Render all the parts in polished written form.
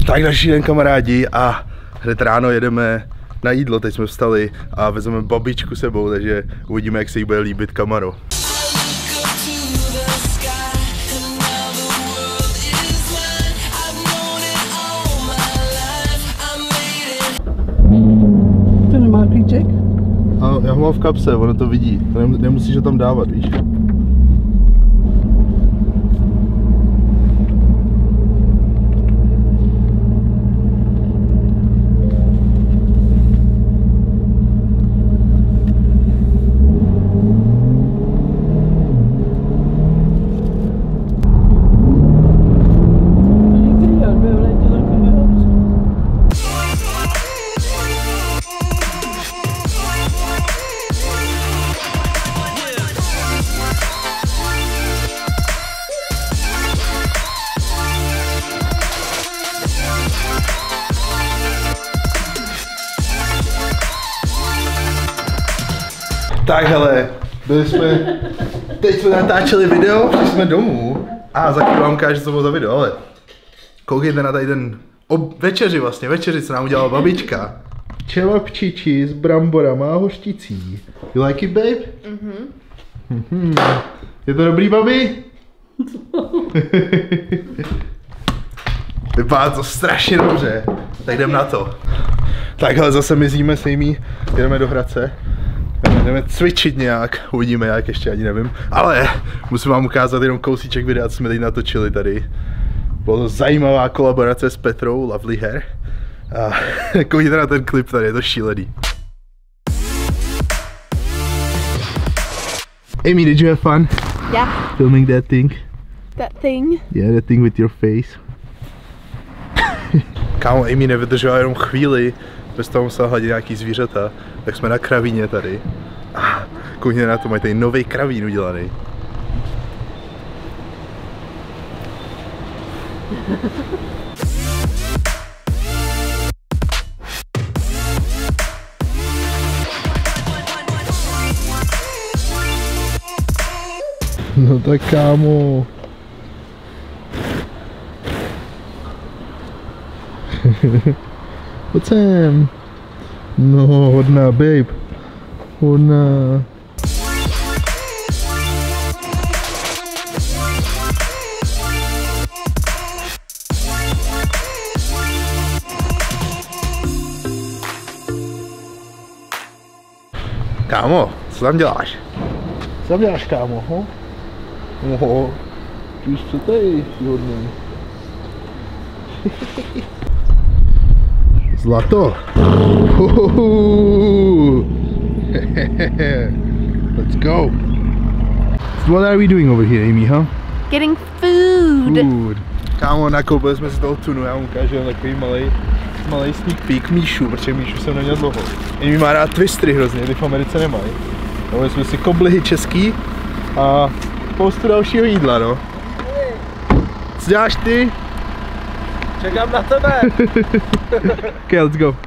Tak další den, kamarádi, a hned ráno jedeme na jídlo. Teď jsme vstali a vezmeme babičku sebou, takže uvidíme, jak se jí bude líbit Camaro. To nemá klíček? A já ho mám v kapse, ono to vidí. Nemusíš ho tam dávat, víš? Tak hele, teď jsme natáčeli video, přišli jsme domů a za chvíli vám ukážu, co bylo za video, ale koukejte na tady ten večeři, co nám udělala babička. Čelapčiči s bramborama a hořticí. You like it, babe? Je to dobrý, babi? Vypadá to strašně dobře, tak jdem na to. Tak hele, zase mizíme s Amy, jdeme do Hradce. Jdeme cvičit nějak, uvidíme jak, ještě ani nevím. Ale musím vám ukázat jenom kousíček videa, co jsme teď natočili tady. Byla to zajímavá kolaborace s Petrou, Lovely Hair. A koukněte na ten klip tady, je to šílený. Amy, did you have fun? Yeah. Filming that thing? That thing? Yeah, that thing with your face. Kámo, Amy nevydržela jenom chvíli, bez toho musela hladit nějaký zvířata, tak jsme na kravíně tady. A koukněte na to, mají tady nový kravín udělaný. No tak kámo. Pojď sem. No, hodná, babe. Hodná. Kámo, co tam děláš? Co tam děláš, kámo? Oho, ty jsi co tady hodný. Zlato. Let's go. So what are we doing over here, Amy, huh? Getting food. Kámo, nakoupili jsme si toho tunu, já mu ukážu takový malej sneak peek Míšu, protože Míšu jsem neměl dlouho. Amy má rád twistry hrozně, ty v Americe nemají. Dali jsme si koblihy český a spoustu dalšího jídla, no. Co děláš ty? Čekám na tebe! Okay, let's go.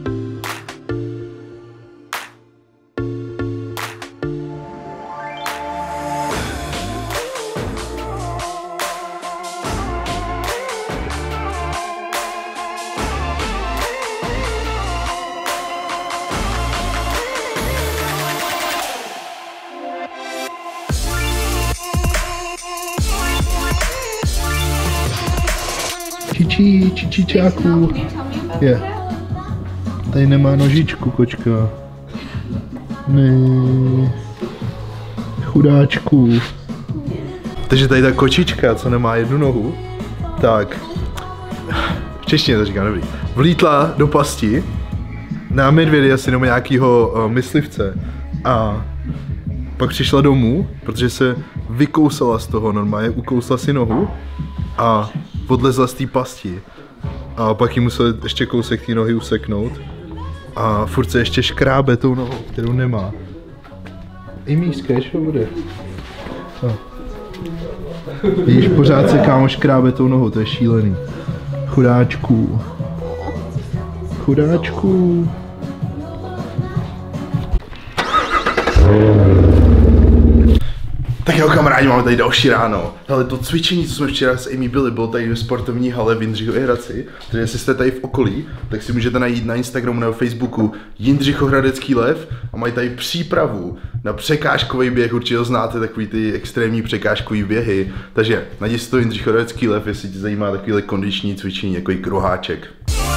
Čičáku. Je. Tady nemá nožičku, kočka. Ne. Chudáčku. Takže tady ta kočička, co nemá jednu nohu, tak v češtině to říkám, dobrý. Vlítla do pasti na medvědy, asi nebo nějakýho myslivce, a pak přišla domů, protože se vykousala z toho normálně, ukousla si nohu a odlezla z té pasti. A pak jí musel ještě kousek té nohy useknout. A furt se ještě škrábe tou nohou, kterou nemá. Amy, skáč over there. Vidíš, pořád se kámo škrábe tou nohou, to je šílený. Chudáčku. Chudáčku. Tak jo, kamarádi, máme tady další ráno. Hele, to cvičení, co jsme včera s Amy byli, bylo tady v sportovní hale v Jindřichově Hradci. Takže jestli jste tady v okolí, tak si můžete najít na Instagramu nebo Facebooku Jindřichohradecký lev a mají tady přípravu na překážkový běh, určitě znáte takový ty extrémní překážkový běhy. Takže najdi si to Jindřichohradecký lev, jestli tě zajímá takovýhle kondiční cvičení, jako i kruháček.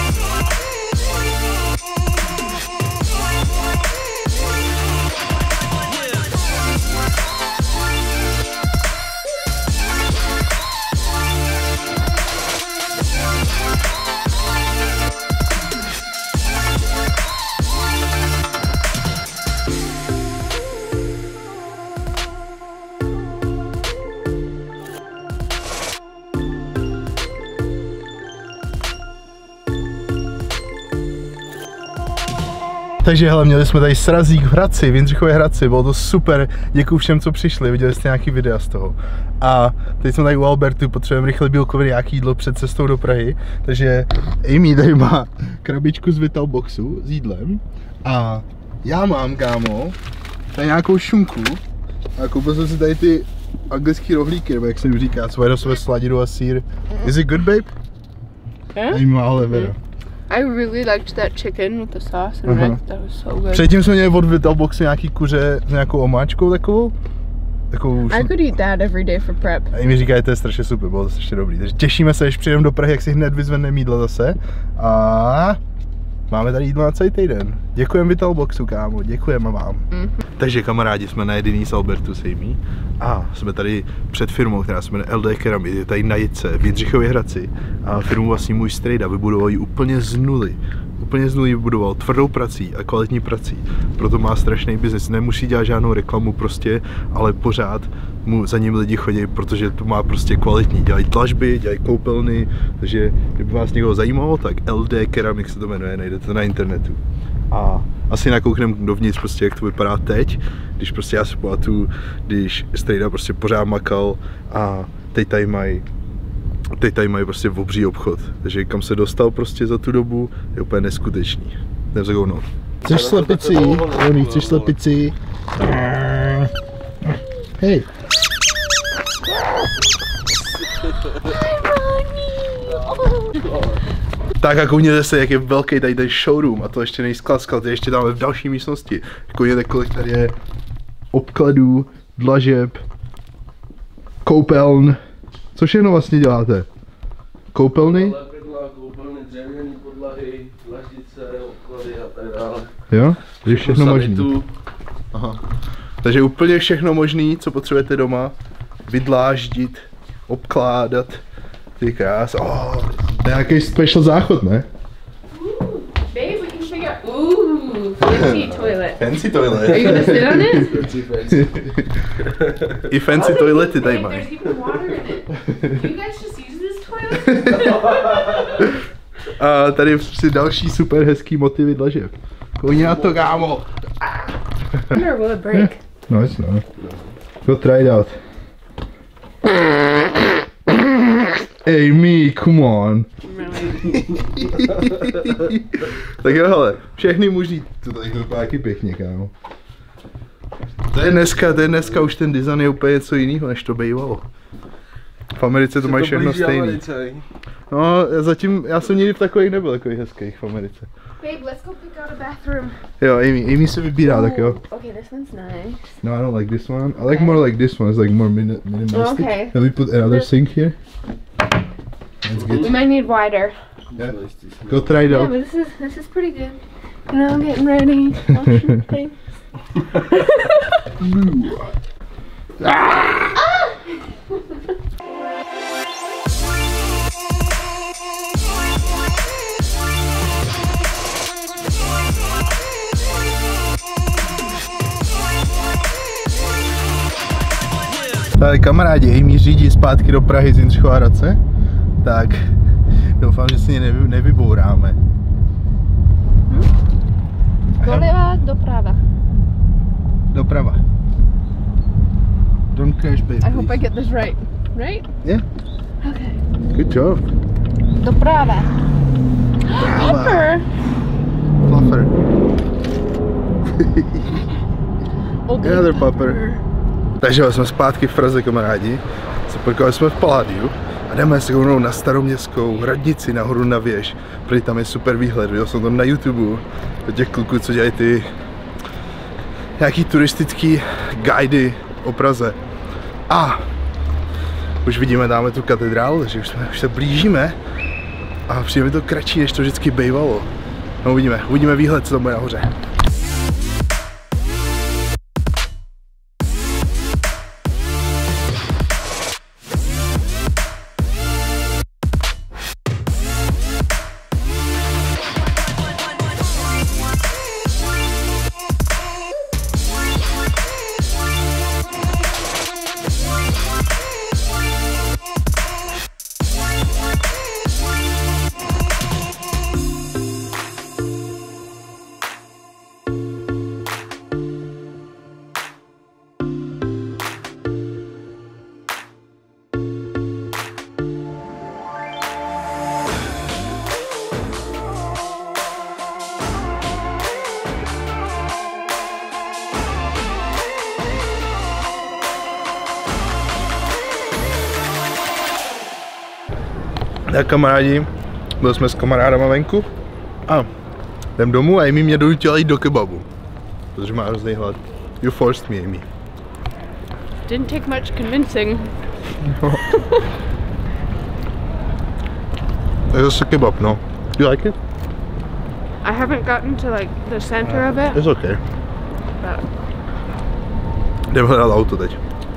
Takže hele, měli jsme tady srazík v Hradci, v Jindřichově Hradci, bylo to super, děkuji všem, co přišli, viděli jste nějaký videa z toho. A teď jsme tady u Albertu, potřebujeme rychle bílkoviny nějaký jídlo před cestou do Prahy, takže Amy tady má krabičku z Vitalboxu s jídlem a já mám, kámo, tady nějakou šunku a koupil jsem si tady ty anglický rohlíky, nebo jak se jim říká, co je do sebe sladidlo a sýr. Is it good, babe? Yeah? Amy má levera. I really liked that chicken with the sauce and rice. That was so good. Předtím jsme měli od Vitalboxu nějaký kuře s nějakou omáčkou takovou. I could eat that every day for prep. A mi říkají, to je strašně super, bylo to strašně dobrý. Takže těšíme se, až přijdeme do Prahy, jak si hned vyzvedneme jídlo zase. A máme tady jídlo na celý týden. Děkujeme Vitalboxu, kámo, děkujeme vám. Takže kamarádi, jsme na jediný s Albertu s Amy. A jsme tady před firmou, která se jmenuje LD Keramit, je tady na Jitce v Jindřichově Hradci. A firmu vlastně můj strejda vybudoval ji úplně z nuly. Úplně z nuly vybudoval tvrdou prací a kvalitní prací. Proto má strašný biznis. Nemusí dělat žádnou reklamu prostě, ale pořád mu za ním lidi chodí, protože to má prostě kvalitní. Dělají tlačby, dělají koupelny, takže kdyby vás někoho zajímalo, tak LD Keramik se to jmenuje, najdete to na internetu. A asi nakoukneme dovnitř prostě, jak to vypadá teď, když prostě já si pamatuju, když strejda prostě pořád makal a teď tady mají prostě obří obchod, takže kam se dostal prostě za tu dobu, je úplně neskutečný. Jdem za gounou. Chceš slepici? Joný, chceš slepici? Hej. Tak a koukněte se, jak je velký tady ten showroom a to ještě není sklad, to ještě dáme v další místnosti. Koukněte, kolik tady je obkladů, dlažeb, koupeln. Co všechno vlastně děláte? Koupelny? Koupelny, dřevěný podlahy, dlaždice, obklady a tak dále. Jo? Takže všechno možný. Aha. Takže úplně všechno možný, co potřebujete doma, vydláždit, obkládat. Ty krás. Oh, to je nějaký special záchod, ne? Babe, we can show you. Ooh, fancy toilet. Fancy toilet. Are you gonna sit on it? I fancy toilety tady Babe, mají. there's even water in it. Do you guys just use this toilet? A tady si další super hezký motivy dlažeb. Koukni na to, kámo. Or will it break? No, it's not. Go try it out. Amy, come on. Tak jo, hele, všechny možný, to tady vypadá taky pěkně, kámo. To je dneska už ten design je úplně něco jiného, než to bývalo. V Americe to mají všechno stejný. No, já jsem nikdy v takových nebyl, takových hezkých v Americe. Babe, let's go pick out a bathroom. Jo, Amy se vybírá, tak jo. Okay, this one's nice. No, I don't like this one. I like more like this one. It's like more minimalistic. Okay. Can we put another sink here? That's good. We might need wider. Yeah. Go try it Yeah, out. but this is pretty good. You know, I'm getting ready. Washing things. Tak kamarádi, Amy řídí zpátky do Prahy z Jindřichova Hradce, tak doufám, že si ji nevybouráme. Doleva, doprava. Doprava. Don't crash, baby. I hope I get this right. Right? Yeah. Okay. Good job. Doprava. Upper. Fluffer. Okay. Another pupper. Takže jsme zpátky v Praze, kamarádi. Zaparkovali jsme v Palladiu a jdeme se rovnou na Staroměstskou radnici nahoru na věž, protože tam je super výhled. Viděl jsem to na YouTube od těch kluků, co dělají ty nějaký turistický guidy o Praze. A už vidíme dáme tu katedrálu, takže už se blížíme a přijde mi to kratší, než to vždycky bývalo. No uvidíme výhled, co tam bude nahoře. Tak kamarádi, byli jsme s kamarádama venku a jdem domů a Amy mě donutila jít do kebabu, protože má hrozný hlad. You forced me, Amy. Didn't take much convincing. Je zase kebab, no. You like it? I haven't gotten to like the center of it. It's okay. But Jdeme hledat auto teď.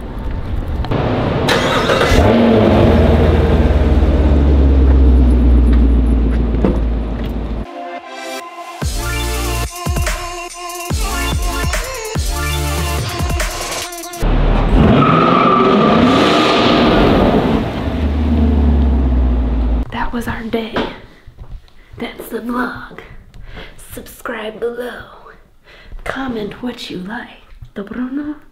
that was our day. That's the vlog. Subscribe below. Comment what you like. Dobro, no?